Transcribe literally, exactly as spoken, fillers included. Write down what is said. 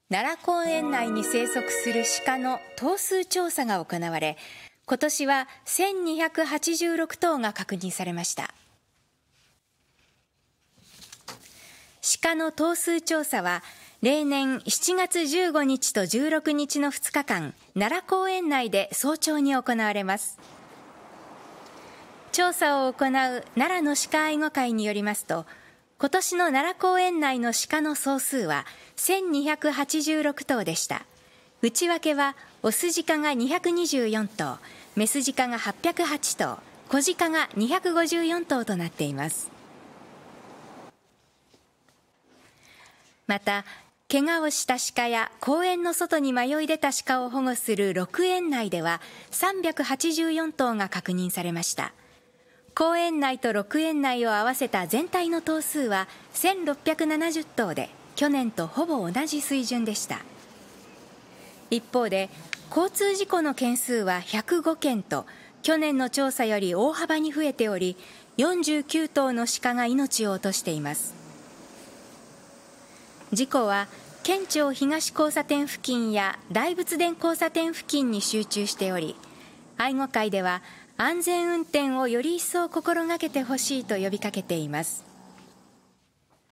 奈良公園内に生息する鹿の頭数調査が行われ、今年はせんにひゃくはちじゅうろくとうが確認されました。鹿の頭数調査は例年しちがつじゅうごにちとじゅうろくにちのふつかかん、奈良公園内で早朝に行われます。調査を行う奈良の鹿愛護会によりますと、今年の奈良公園内の鹿の総数はせんにひゃくはちじゅうろくとうでした。内訳はオス鹿がにひゃくにじゅうよんとう、メス鹿がはっぴゃくはちとう、子鹿がにひゃくごじゅうよんとうとなっています。また、怪我をした鹿や公園の外に迷い出た鹿を保護する鹿園内ではさんびゃくはちじゅうよんとうが確認されました。公園内と鹿園内を合わせた全体の頭数はせんろっぴゃくななじゅっとうで、去年とほぼ同じ水準でした。一方で、交通事故の件数はひゃくごけんと、去年の調査より大幅に増えており、よんじゅうきゅうとうの鹿が命を落としています。事故は県庁東交差点付近や大仏殿交差点付近に集中しており、愛護会では安全運転をより一層心がけてほしいと呼びかけています。